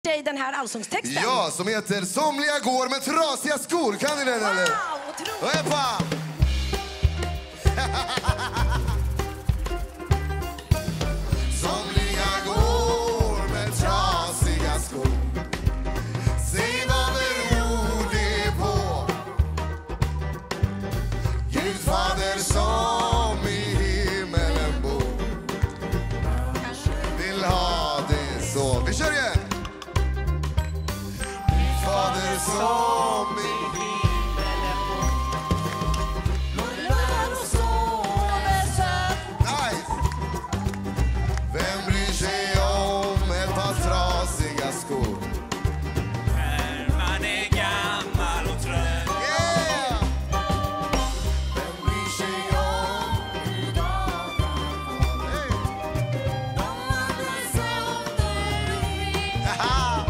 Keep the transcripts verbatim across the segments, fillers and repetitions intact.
dig den här allsångstexten. Ja, som heter Somliga går med trasiga skor. Kan ni den wow, eller? Otroligt. Epa! Somliga går med trasiga skor. Se vad beror det på? Gud fader som i himmelen bor vill ha det så. Vi kör igen. Gud fader som i himmelen bor lullar och sover sött. Nice! Vem bryr sig om ett par trasiga skor? När man är gammal och trött. Yeah! Vem bryr sig om hur dagarna går? Hey! De andra sönder vi. Haha!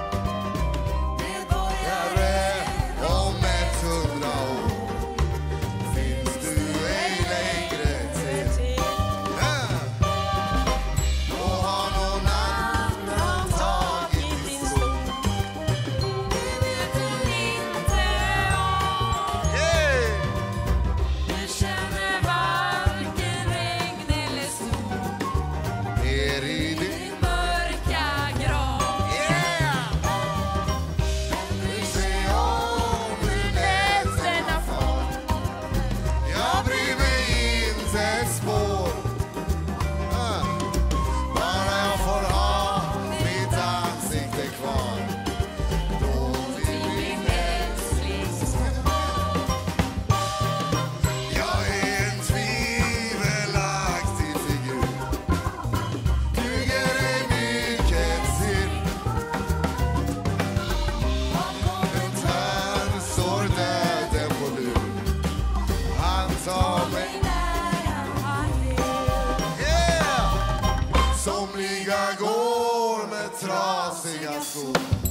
Medborgare om ett hundra år finns du ej längre till. Äh! Då har någon annan tagit din stol. Det vet du inte om. Hey! Du känner varken regn eller sol. Ner i din Din mörka grav. yeah! Vem bryr sig om hur nätterna far? Jag bryr mig inte ett spår. Ah. Bara jag får ha mitt ansikte kvar. Då blir min älskling. Jag är en tvivelaktig figur. Duger ej mycket till. Runt här står döden på lur. Han tar mig. Yeah! Somliga går med trasiga skor.